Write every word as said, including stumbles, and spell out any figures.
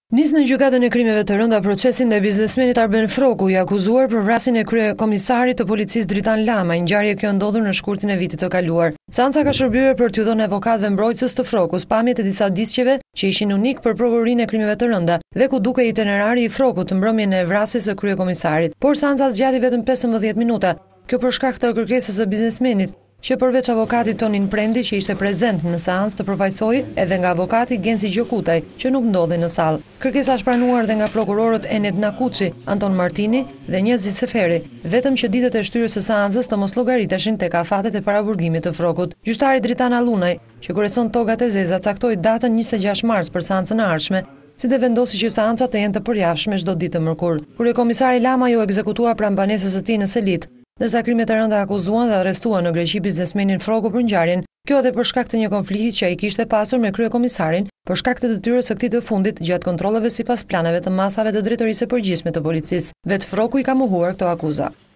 Nis në gjykatën e krimeve të rënda procesin ndaj biznesmenit Arben Froku, i akuzuar për vrasjen e kryekomisarit të policisë Dritan Lama, ngjarje kjo ndodhur në shkurtin e vitit të kaluar. Seanca ka shërbyer për t'u dhënë avokatëve mbrojtësës të Frokut pamje të disa disqeve që ishin unik për prokurorinë e krimeve të rënda dhe ku dukej itinerari i Frokut të mbrëmjen e vrasjes së kryekomisarit. Por seanca zgjati vetëm pesëmbëdhjetë minuta. Kjo për shkak të kërkesës së biznesmenit, që përveç avokatit Tonin Prendi që ishte prezent në seancë të përfaqësoi edhe nga avokati Genci Gjokutaj që nuk ndodhi në sallë. Kërkesa është pranuar dhe nga prokurorët Enet Nakuçi, Anton Martini dhe Njazi Seferi, vetëm që ditët e shtyrës së seancës të mos llogariteshin tek afatet e paraburgimit të Frokut. Gjyqtari Dritan Allunaj, që kurëson togat e zeza, caktoi datën njëzet e gjashtë mars për seancën e ardhshme, si dhe vendosi që seancat të jenë të përjashme çdo ditë të mërkur. Kryekomisari Lama ju ekzekutua pranë banesës së tij në Selit, ndërsa krimet e rënda akuzuan dhe arrestuan në Greqi biznesmenin Froku për ngjarjen, kjo edhe për shkak të një konflikti që ai kishte pasur me kryekomisarin për shkak të detyrës së këtij të fundit gjatë kontrolleve sipas planeve të masave të drejtorisë së përgjithshme të policisë. Vet Froku i ka mohuar këto akuza.